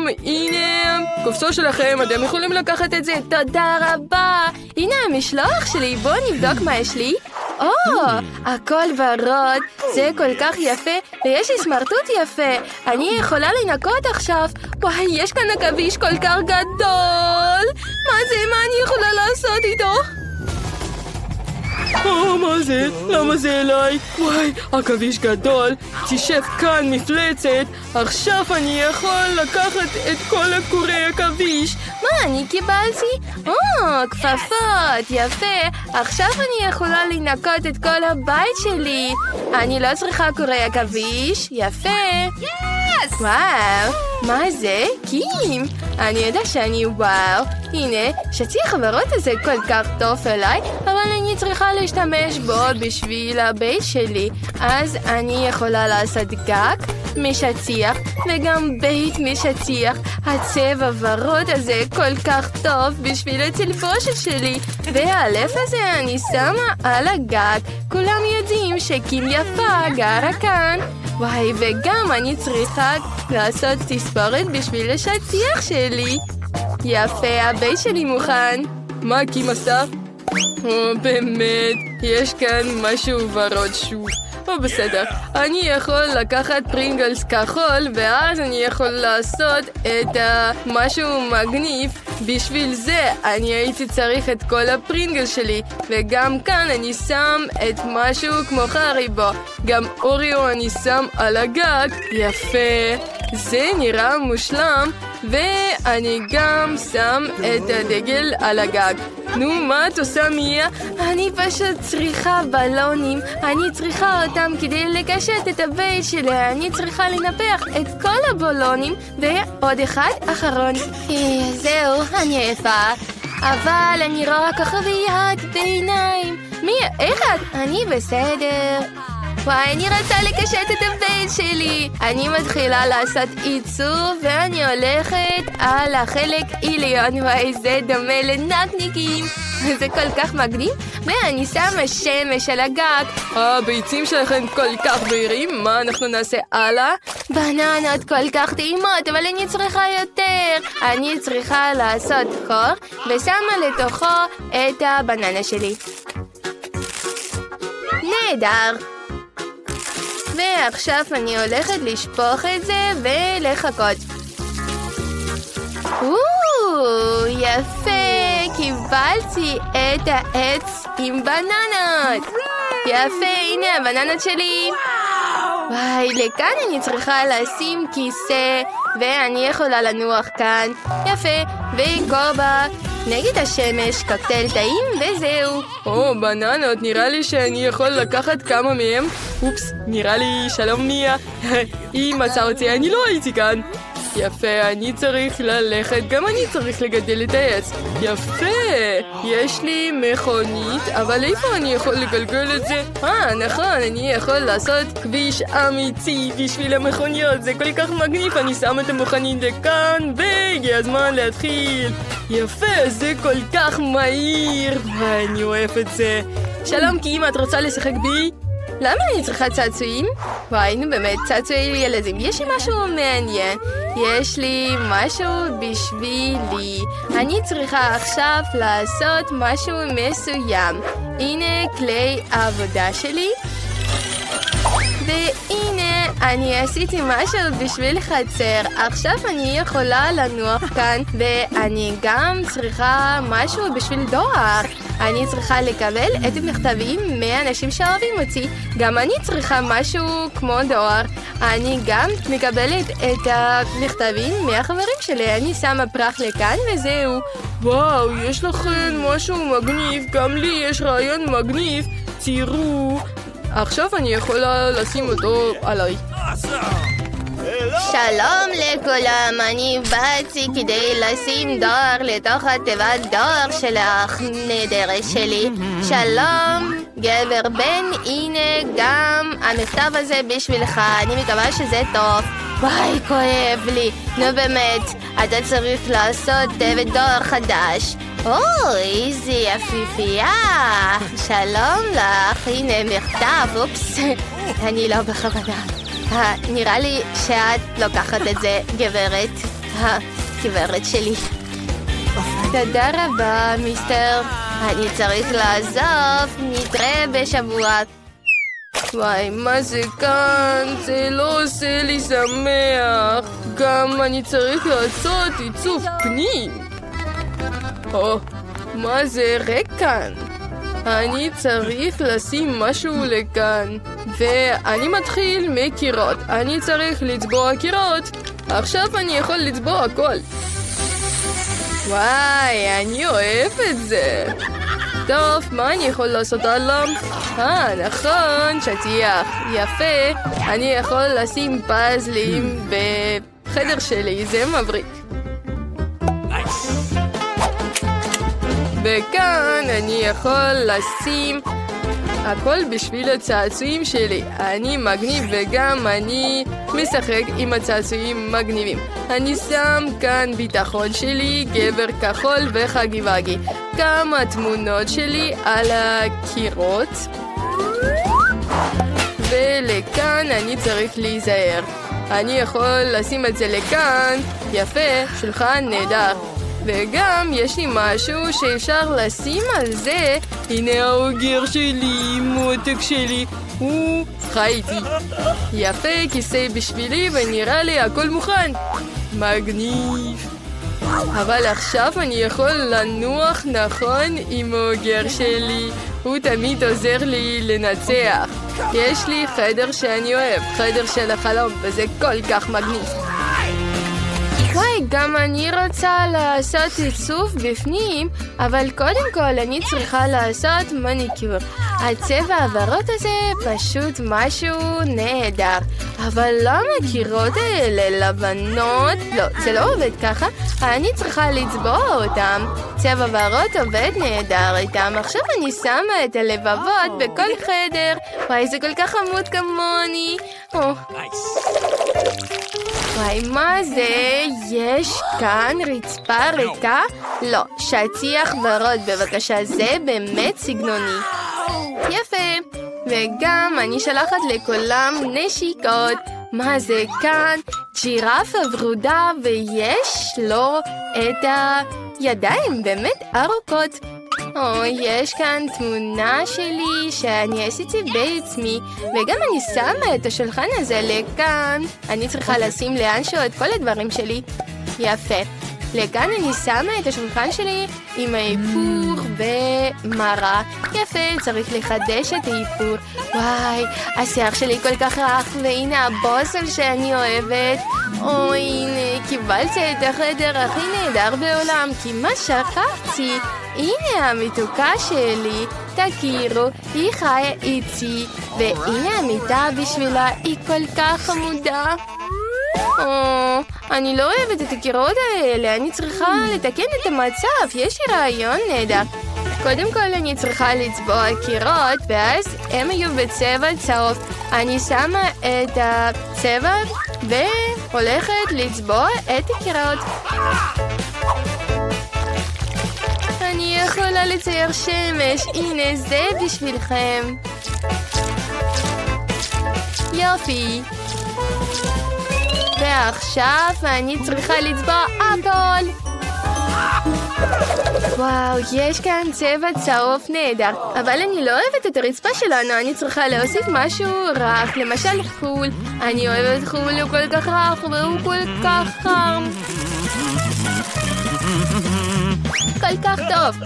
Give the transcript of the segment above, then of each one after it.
הנה, קופסו שלכם, אתם יכולים לקחת את זה. תודה רבה. הנה המשלוח שלי, בואו נבדוק מה יש לי. הכל ורוד, זה כל כך יפה, ויש לי סמרטוט יפה. אני יכולה לנקות עכשיו. וואי, יש כאן עכביש כל כך גדול. מה זה? מה אני יכולה לעשות איתו? מה זה? למה זה אליי? וואי, עכביש גדול. תשב כאן מפלצת. עכשיו אני יכול לקחת את כל הקורי עכביש. מה אני קיבלתי? כפפות, יפה. עכשיו אני יכולה לנקות את כל הבית שלי. אני לא צריכה קורי עכביש. יפה. וואו, מה זה? קים. אני יודע שאני וואו. הנה, שטיח הוורוד הזה כל כך טוב אליי, אבל אני צריכה להשתמש בו בשביל הבית שלי. אז אני יכולה לעשות גג משטיח וגם בית משטיח. הצבע ורוד הזה כל כך טוב בשביל התלבושת שלי. והלב הזה אני שמה על הגג. כולם יודעים שקים יפה גרה כאן. וואי, וגם אני צריכה לעשות תספורת בשביל השטיח שלי. יפה, הבית שלי מוכן. מה קים עשה? באמת, יש כאן משהו ורוד שוב. בסדר, אני יכול לקחת פרינגלס כחול, ואז אני יכול לעשות את משהו מגניב. בשביל זה אני הייתי צריך את כל הפרינגלס שלי, וגם כאן אני שם את משהו כמו חריבו. גם אוריו אני שם על הגג. יפה, זה נראה מושלם. ואני גם שם את הדגל על הגג. נו, מה את עושה, מיה? אני פשוט צריכה בלונים. אני צריכה אותם כדי לקשט את הבית שלי. אני צריכה לנפח את כל הבלונים. ועוד אחד אחרון. זהו, אני עייפה. אבל אני רואה כוכביית בעיניים. מיה, איך את? אני בסדר. וואי, אני רוצה לקשט את הבית שלי. אני מתחילה לעשות עיצוב, ואני הולכת על החלק עליון. וואי, זה דומה לנקניקים. זה כל כך מגניב. ואני שמה שמש על הגג. הביצים שלכם כל כך בהירים. מה אנחנו נעשה הלאה? בננות כל כך טעימות, אבל אני צריכה יותר. אני צריכה לעשות חור, ושמה לתוכו את הבננה שלי. נהדר. ועכשיו אני הולכת לשפוך את זה ולחכות. יפה, קיבלתי את העץ עם בננות. יפה, הנה הבננות שלי. וואי, לכאן אני צריכה לשים כיסא, ואני יכולה לנוח כאן. יפה, וכובע נגד השמש, קוקטייל טעים, וזהו. בננות, נראה לי שאני יכול לקחת כמה מהם. אופס, נראה לי, שלום מיה. היא מצאה אותי, אני לא הייתי כאן. יפה, אני צריך ללכת, גם אני צריך לגדל את העץ. יפה, יש לי מכונית, אבל איפה אני יכול לגלגל את זה? נכון, אני יכול לעשות כביש אמיתי בשביל המכוניות. זה כל כך מגניב, אני שם את המכונית לכאן, והגיע הזמן להתחיל. יפה, זה כל כך מהיר. אני אוהב את זה. שלום קים, את רוצה לשחק בי? למה אני צריכה צעצועים? וואי, נו באמת, צעצועי ילדים. יש לי משהו מעניין. יש לי משהו בשבילי. אני צריכה עכשיו לעשות משהו מסוים. הנה כלי העבודה שלי. והנה, אני עשיתי משהו בשביל חצר. עכשיו אני יכולה לנוח כאן. ואני גם צריכה משהו בשביל דואר. אני צריכה לקבל את המכתבים מאנשים שאוהבים אותי. גם אני צריכה משהו כמו דואר. אני גם מקבלת את המכתבים מהחברים שלי. אני שמה פרח לכאן וזהו. וואו, יש לכם משהו מגניב. גם לי יש רעיון מגניב. תראו. עכשיו אני יכולה לשים אותו עליי. שלום לכולם, אני באתי כדי לשים דואר לתוך התיבת דואר שלך, נהדרת שלי. שלום, גבר בן, הנה גם המכתב הזה בשבילך, אני מקווה שזה טוב. וואי, כואב לי. נו באמת, אתה צריך לעשות תיבת דואר חדש. איזה יפיפייה. שלום לך, הנה מכתב, אופס. אני לא בכוונה. נראה לי שאת לוקחת את זה, גברת. הגברת שלי. תודה רבה, מיסטר. אני צריך לעזוב. נתראה בשבוע. וואי, מה זה כאן? זה לא עושה לי שמח. גם אני צריך לעשות עיצוב פנים. מה זה ריק כאן? אני צריך לשים משהו לכאן. ואני מתחיל מקירות. אני צריך לצבוע קירות. עכשיו אני יכול לצבוע הכל. וואי, אני אוהב את זה. טוב, מה אני יכול לעשות עליו? נכון, שטיח. יפה. אני יכול לשים פאזלים בחדר שלי, זה מבריק. וכאן אני יכול לשים הכל בשביל הצעצועים שלי. אני מגניב וגם אני משחק עם הצעצועים מגניבים. אני שם כאן ביטחון שלי, גבר כחול וחגי וגי. כמה תמונות שלי על הקירות. ולכאן אני צריך להיזהר. אני יכול לשים את זה לכאן. יפה, שולחן נהדר. וגם יש לי משהו שאפשר לשים על זה. הנה האוגר שלי, מותק שלי. הוא חי איתי. יפה, כיסא בשבילי ונראה לי הכל מוכן. מגניב. אבל עכשיו אני יכול לנוח נכון עם האוגר שלי. הוא תמיד עוזר לי לנצח. יש לי חדר שאני אוהב, חדר של החלום, וזה כל כך מגניב. וואי, גם אני רוצה לעשות עיצוב בפנים, אבל קודם כל אני צריכה לעשות מניקור. הצבע הוורוד הזה פשוט משהו נהדר. אבל למה הקירות האלה לבנות? לא, זה לא עובד ככה. אני צריכה לצבוע אותם. צבע ורוד עובד נהדר איתם. עכשיו אני שמה את הלבבות בכל חדר. וואי, זה כל כך חמוד כמוני. וואי, מה זה? יש כאן רצפה ריקה? לא, שטיח ורוד בבקשה, זה באמת סגנוני. יפה. וגם אני שלחת לכולם נשיקות. מה זה כאן? ג'ירפה ורודה ויש לו את הידיים באמת ארוכות. יש כאן תמונה שלי שאני עשיתי בעצמי, וגם אני שמה את השולחן הזה לכאן. אני צריכה לשים לאנשהו את כל הדברים שלי. יפה. לכאן אני שמה את השולחן שלי עם האיפור ומרה. יפה, צריך לחדש את האיפור. וואי, השיער שלי כל כך רך, והנה הבוסל שאני אוהבת. הנה, קיבלתי את החדר הכי נהדר בעולם, כמעט שכחתי. הנה המתוקה שלי, תכירו, היא חיה איתי, והנה המיטה בשבילה, היא כל כך חמודה. אני לא אוהבת את הקירות האלה, אני צריכה לתקן את המצב, יש לי רעיון נהדר. קודם כל אני צריכה לצבוע קירות, ואז הם יהיו בצבע צהוב. אני שמה את הצבע והולכת לצבוע את הקירות. אני יכולה לצייר שמש, הנה זה בשבילכם. יופי. ועכשיו אני צריכה לצבוע הכל. וואו, יש כאן צבע צהוב נהדר, אבל אני לא אוהבת את הרצפה שלנו, אני צריכה להוסיף משהו רך, למשל חול. אני אוהבת חול, הוא כל כך רך והוא כל כך חם. כל כך טוב.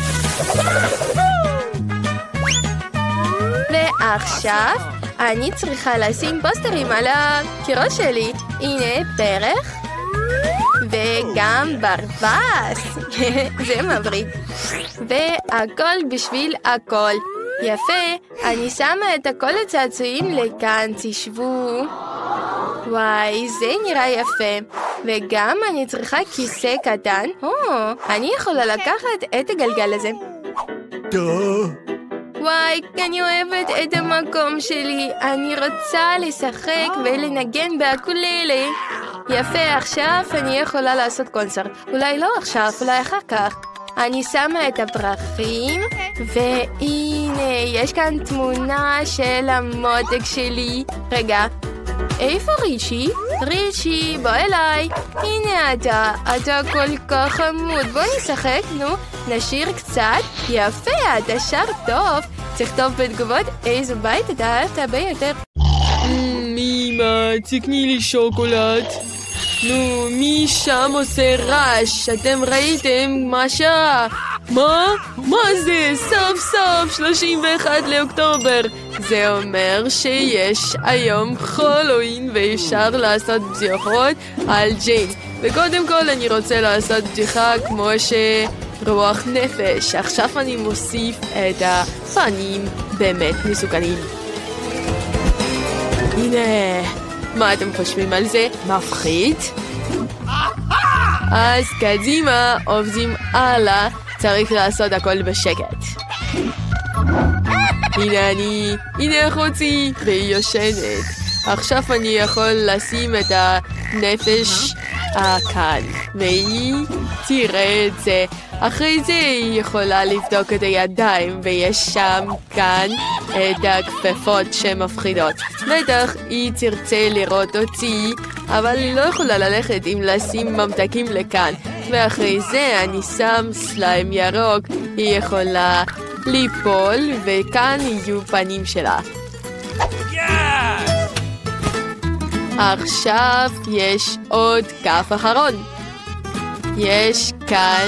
ועכשיו אני צריכה לשים פוסטרים על הקירות שלי. הנה פרח וגם ברווז. זה מבריק. והכל בשביל הכל. יפה, אני שמה את הכל הצעצועים לכאן, תשבו. וואי, זה נראה יפה. וגם אני צריכה כיסא קטן. אני יכולה לקחת את הגלגל הזה. וואי, אני אוהבת את המקום שלי. אני רוצה לשחק ולנגן באקוללה. יפה, עכשיו אני יכולה לעשות קונצרט. אולי לא עכשיו, אולי אחר כך. אני שמה את הפרחים, והנה, יש כאן תמונה של המותק שלי. רגע, איפה ריצ'י? ריצ'י, בוא אליי. הנה אתה כל כך חמוד. בוא נשחק, נו. נשיר קצת. יפה, אתה שר טוב. תכתוב בתגובות איזה בית אתה אהבת הרבה יותר. אמא, תקני לי שוקולד. נו, מי שם עושה רעש? אתם ראיתם מה שעה? מה? מה זה? סוף סוף 31 לאוקטובר. זה אומר שיש היום חולווין ואפשר לעשות בדיחות על ג'יין. וקודם כל אני רוצה לעשות בדיחה כמו שרוח נפש. עכשיו אני מוסיף את הפנים באמת מסוכנים. הנה, מה אתם חושבים על זה? מפחיד? אז קדימה, עובדים הלאה. צריך לעשות הכל בשקט. הנה אחותי, והיא יושנת. עכשיו אני יכול לשים את הנפש כאן, והיא תראה את זה. אחרי זה היא יכולה לבדוק את הידיים, ויש שם כאן את הכפפות שמפחידות. בטח היא תרצה לראות אותי, אבל היא לא יכולה ללכת אם לשים ממתקים לכאן. ואחרי זה אני שם סליים ירוק, היא יכולה ליפול, וכאן יהיו פנים שלה. עכשיו יש עוד כף אחרון. יש כאן,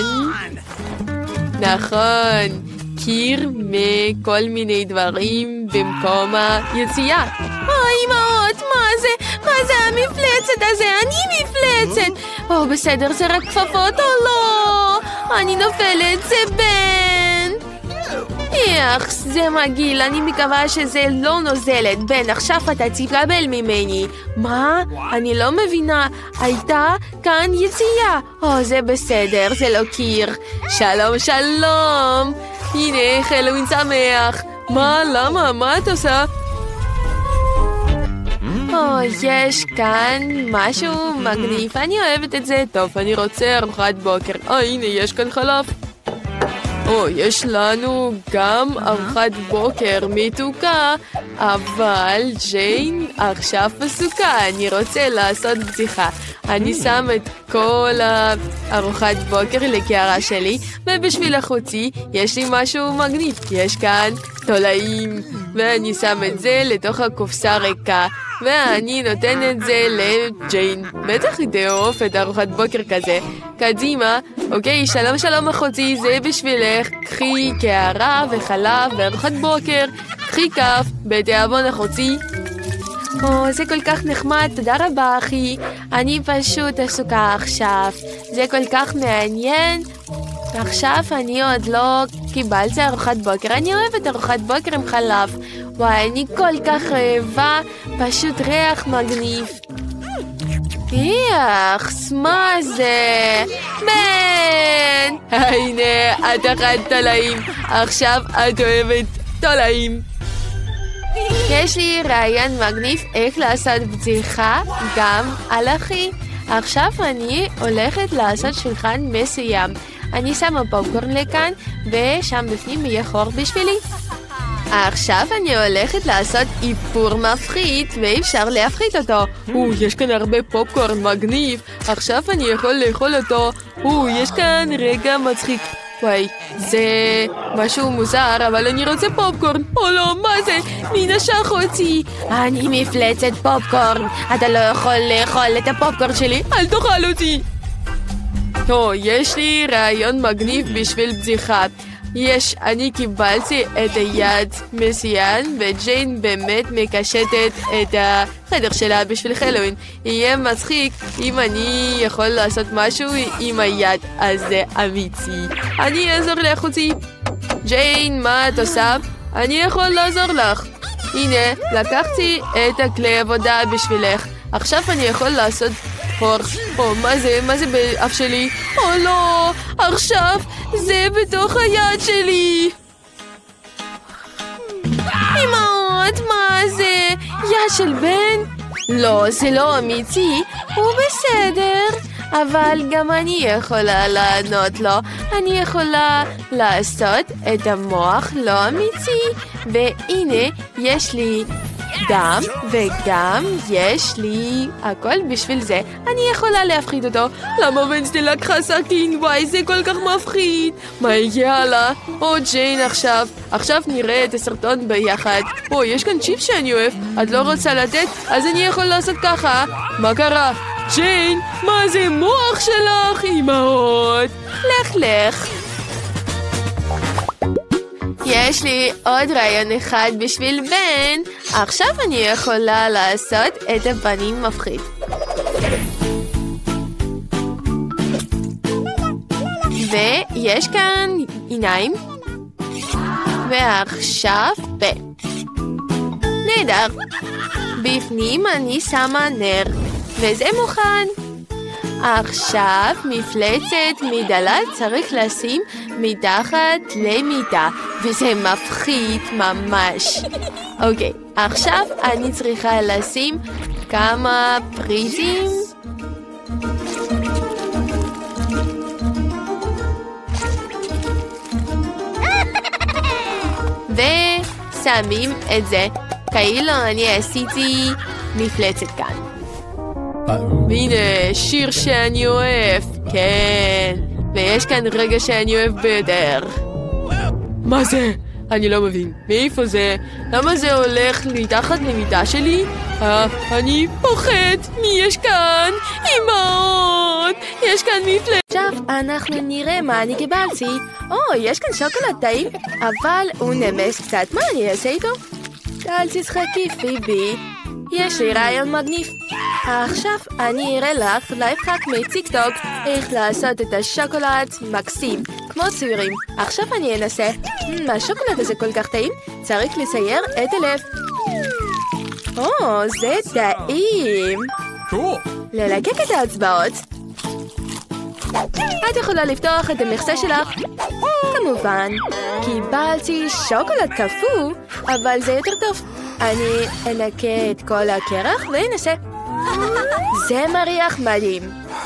נכון, קיר מכל מיני דברים במקום היציאה. אמהות, מה זה המפלצת הזה? אני מפלצת. בסדר, זה רק כפפות או לא? אני נופלת, זה בן. איך, זה מגעיל, אני מקווה שזה לא נוזלת. בן, עכשיו אתה תקבל ממני. מה? אני לא מבינה. הייתה כאן יציאה. זה בסדר, זה לא קיר. שלום, שלום. הנה, חלווין שמח. מה, למה? מה את עושה? יש כאן משהו מגניב. אני אוהבת את זה. טוב, אני רוצה ארוחת בוקר. הנה, יש כאן חלב. יש לנו גם ארוחת בוקר מתוקה, אבל ג'יין עכשיו עסוקה. אני רוצה לעשות בדיחה. אני שם את כל ארוחת בוקר לקערה שלי, ובשביל אחותי יש לי משהו מגניב. יש כאן תולעים, ואני שם את זה לתוך הקופסה ריקה, ואני נותן את זה לג'יין. בטח היא תאהב את ארוחת בוקר כזה. קדימה. אוקיי, שלום שלום אחותי, זה בשבילך. קחי קערה וחלב וארוחת בוקר. קחי כף, בתיאבון אחותי. זה כל כך נחמד, תודה רבה אחי. אני פשוט עסוקה עכשיו. זה כל כך מעניין. עכשיו אני עוד לא קיבלתי ארוחת בוקר. אני אוהבת ארוחת בוקר עם חלב. וואי, אני כל כך רעבה. פשוט ריח מגניב. מה זה? בן! הנה, את אכלת תולעים. עכשיו את אוהבת תולעים. יש לי רעיון מגניב איך לעשות בדיחה גם על אחי. עכשיו אני הולכת לעשות שולחן מסוים. אני שמה פופקורן לכאן, ושם בפנים יהיה חור בשבילי. עכשיו אני הולכת לעשות איפור מפחיד, ואפשר להפחית אותו. יש כאן הרבה פופקורן מגניב. עכשיו אני יכול לאכול אותו. יש כאן רגע מצחיק. וואי, זה משהו מוזר, אבל אני רוצה פופקורן. לא, מה זה? מי נשך אותי? אני מפלצת פופקורן. אתה לא יכול לאכול את הפופקורן שלי. אל תאכל אותי. יש לי רעיון מגניב בשביל בדיחה. אני קיבלתי את היד מסוים, וג'יין באמת מקשטת את החדר שלה בשביל חלווין. יהיה מצחיק אם אני יכול לעשות משהו עם היד, אז זה אמיתי. אני אעזור לאחותי. ג'יין, מה את עושה? אני יכול לעזור לך. הנה, לקחתי את הכלי עבודה בשבילך. עכשיו אני יכול לעשות חור. מה זה באף שלי? לא, עכשיו זה בתוך היד שלי. אמהות, מה זה? יד של בן? לא, זה לא אמיתי. הוא בסדר. אבל גם אני יכולה לענות לו. אני יכולה לעשות את המוח לא אמיתי. והנה, יש לי גם וגם יש לי הכל בשביל זה. אני יכולה להפחיד אותו. למה ונסטי לקחה סכין? וואי, זה כל כך מפחיד. מה יהיה לה? או ג'יין עכשיו. עכשיו נראה את הסרטון ביחד. יש כאן צ'יפ שאני אוהב. את לא רוצה לתת? אז אני יכול לעשות ככה. מה קרה? ג'יין, מה זה מוח שלך? אמהות. לך. יש לי עוד רעיון אחד בשביל בן. עכשיו אני יכולה לעשות את הפנים מפחיד. ויש כאן עיניים. ועכשיו בן. נהדר. בפנים אני שמה נר. וזה מוכן. עכשיו מפלצת מדלת צריך לשים מתחת למיטה, וזה מפחיד ממש. אוקיי, עכשיו אני צריכה לשים כמה פריזים. ושמים את זה, כאילו אני עשיתי מפלצת כאן. והנה, שיר שאני אוהב. כן. ויש כאן רגע שאני אוהב ביותר. מה זה? אני לא מבין. מאיפה זה? למה זה הולך מתחת למיטה שלי? אני פוחד. מי יש כאן? אמהות! יש כאן מפלצת. עכשיו אנחנו נראה מה אני קיבלתי. יש כאן שוקולד טעים, אבל הוא נמס קצת. מה אני אעשה איתו? אל תצחקי, פיבי. יש לי רעיון מגניב. עכשיו אני אראה לך לייפהאק מטיקטוק איך לעשות את השוקולד מקסים, כמו צעירים. עכשיו אני אנסה. השוקולד הזה כל כך טעים, צריך לצייר את הלב. זה טעים. ללקק את האצבעות. את יכולה לפתוח את המכסה שלך. כמובן, קיבלתי שוקולד קפוא, אבל זה יותר טוב. אני אנקה את כל הקרח ואנסה. זה מריח מדהים.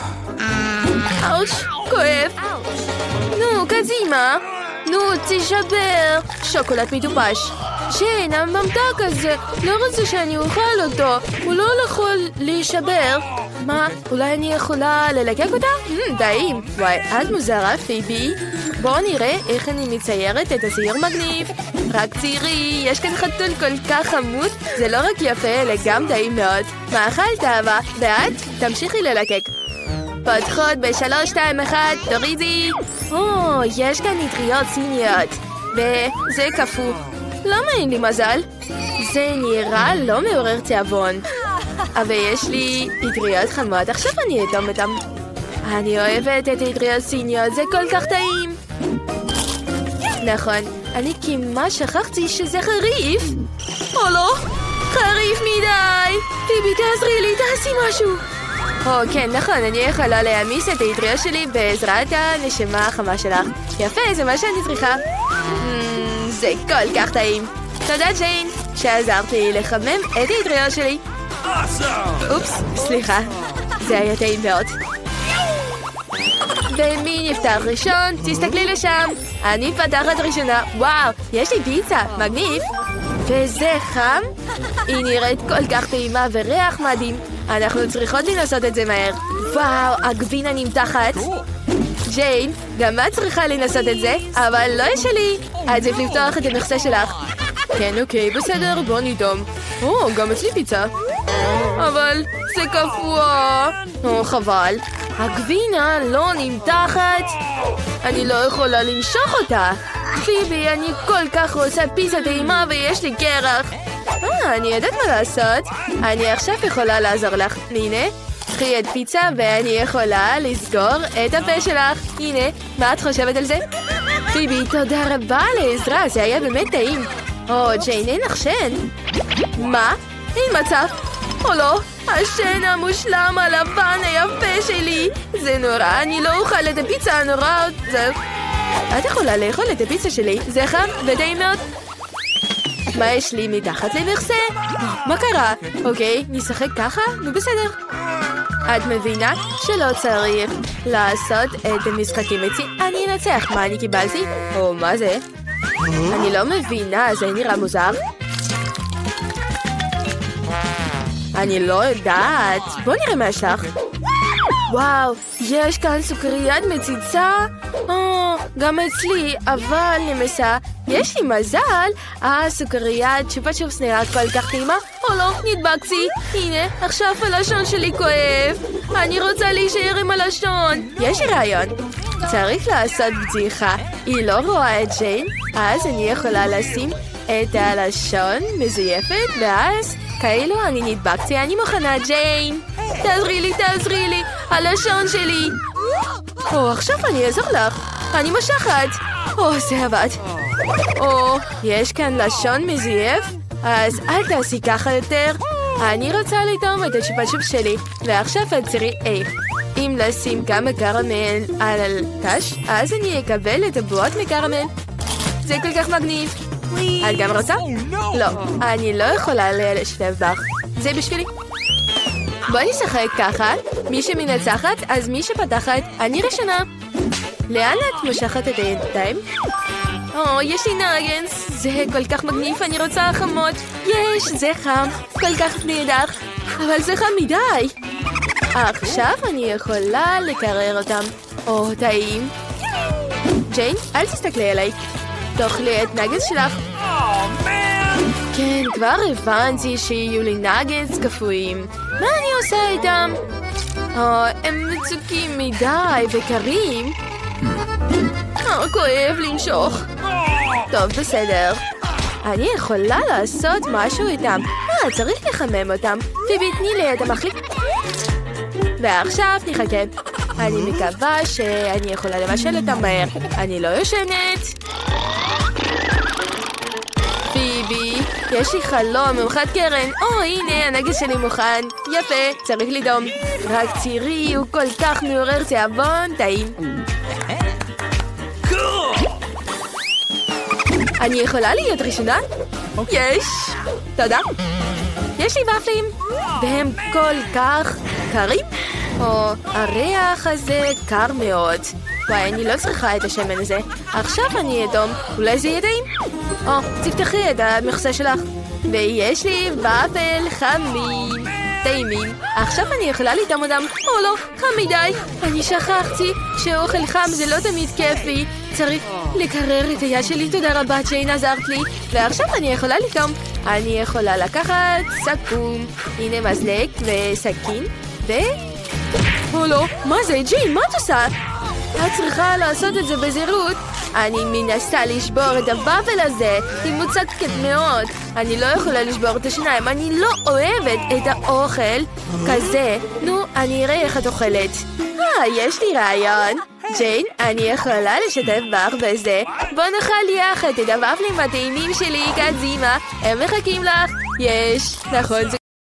אוש, כואב. נו, קדימה. נו, תשבר. שוקולד מטופש. ג'יין, הממתק הזה, לא רוצה שאני אוכל אותו. הוא לא יכול להישבר. מה, אולי אני יכולה ללקק אותה? טעים. וואי, את מוזרה, פיבי. בואו נראה איך אני מציירת את הציור מגניב. רק צעירי, יש כאן חתול כל כך חמוד. זה לא רק יפה, אלא גם טעים מאוד. מאכל תאווה, ואת תמשיכי ללקק. פותחות ב3, 2, 1, תורידי. יש כאן אטריות סיניות. וזה קפוא. למה אין לי מזל? זה נראה לא מעורר תיאבון. אבל יש לי אטריות חמות, עכשיו אני אטום אותם. אני אוהבת את אטריות סיניות, זה כל כך טעים. נכון, אני כמעט שכחתי שזה חריף. לא, חריף מדי. פיבי, תעזרי לי, תעשי משהו. כן, נכון, אני יכולה להעמיס את האטריות שלי בעזרת הנשמה החמה שלך. יפה, זה מה שאני צריכה. זה כל כך טעים. תודה ג'יין, שעזרת לי לחמם את האטריות שלי. אופס, סליחה. זה היה טעים מאוד. ומי נפתח ראשון? תסתכלי לשם. אני פתחת ראשונה. וואו, יש לי פיצה, מגניב. וזה חם? היא נראית כל כך טעימה וריח מדהים. אנחנו צריכות לנסות את זה מהר. וואו, הגבינה נמתחת. ג'יין, גם את צריכה לנסות את זה, אבל לא יש שלי. עדיף לפתוח את המכסה שלך. כן, אוקיי, בסדר, בוא נדום. גם אצלי פיצה. אבל זה קפוא. חבל. הגבינה לא נמתחת. אני לא יכולה לנשוך אותה. פיבי, אני כל כך רוצה פיצה טעימה ויש לי קרח. אני יודעת מה לעשות. אני עכשיו יכולה לעזור לך. הנה, קחי את פיצה ואני יכולה לסגור את הפה שלך. הנה, מה את חושבת על זה? פיבי, תודה רבה על העזרה, זה היה באמת טעים. ג'יין, אין לך שן. מה? אין מצב. לא, השן המושלם הלבן היפה שלי. זה נורא, אני לא אוכל את הפיצה הנורא. את יכולה לאכול את הפיצה שלי, זה חם וטעים מאוד. מה יש לי מתחת למכסה? מה קרה? אוקיי, נשחק ככה? נו בסדר. את מבינה שלא צריך לעשות את המשחקים אצלי? אני אנצח. מה אני קיבלתי? מה זה? אני לא מבינה, זה נראה מוזר. אני לא יודעת. בוא נראה מה יש לך. וואו, יש כאן סוכריית מציצה? גם אצלי, אבל נמסה. יש לי מזל. סוכריית צ'ופה צ'ופס נראה כל כך טעימה. או לא, נדבקתי. הנה, עכשיו הלשון שלי כואב. אני רוצה להישאר עם הלשון. יש לי רעיון. צריך לעשות בדיחה. היא לא רואה את ג'יין, אז אני יכולה לשים את הלשון מזויפת, ואז כאילו אני נדבקתי. אני מוכנה, ג'יין. תעזרי לי, הלשון שלי. עכשיו אני אעזור לך. אני משכת. זה עבד. יש כאן לשון מזויף? אז אל תעשי ככה יותר. אני רוצה לטעום את הצ'ופצ'ופ שלי, ועכשיו תראי איך. אם לשים כמה קרמל על הקש, אז אני אקבל את הבועות מקרמל. זה כל כך מגניב. את גם רוצה? לא, אני לא יכולה לשתף בך. זה בשבילי. בואי נשחק ככה. מי שמנצחת, אז מי שפתחת, אני ראשונה. לאן את מושכת את הידיים? יש לי נגנס. זה כל כך מגניב, אני רוצה חמות. זה חם. כל כך נהדר. אבל זה חם מדי. עכשיו אני יכולה לקרר אותם. טעים. ג'יין, אל תסתכלי עליי. תאכלי את נגנס שלך. כן, כבר הבנתי שיהיו לי נגנס קפואים. מה אני עושה איתם? הם מצוקים מדי וקרים. כואב למשוך. טוב, בסדר. אני יכולה לעשות משהו איתם. צריך לחמם אותם. פיבי, תני לי את המחליק. ועכשיו נחכה. אני מקווה שאני יכולה לבשל אותם מהר. אני לא יושנת. פיבי, יש לי חלום ממחת קרן. הנה, הנגס שלי מוכן. יפה, צריך לדום. רק תראי, הוא כל כך מעורר תיאבון. טעים. אני יכולה להיות ראשונה? יש. תודה. יש לי ופלים. והם כל כך קרים. הריח הזה קר מאוד. וואי, אני לא צריכה את השמן הזה. עכשיו אני אדום. אולי זה ידעים? תפתחי את המכסה שלך. ויש לי ופל חמים. טעימים. עכשיו אני יכולה לטעום אותם. לא, חם מדי. אני שכחתי שאוכל חם זה לא תמיד כיפי. צריך לקרר את היד שלי. תודה רבה, ג'יין, עזרת לי. ועכשיו אני יכולה לטעום. אני יכולה לקחת סכו"ם. הנה מזלג וסכין. לא, מה זה, ג'יין? מה את עושה? את צריכה לעשות את זה בזהירות. אני מנסה לשבור את הוואפל הזה. היא מוצקת מאוד. אני לא יכולה לשבור את השיניים. אני לא אוהבת את האוכל כזה. נו, אני אראה איך את אוכלת. יש לי רעיון. ג'יין, אני יכולה לשתף בך בזה. בוא נאכל יחד את הוואפלים הטעימים שלי, קדימה. הם מחכים לך. יש, נכון, זה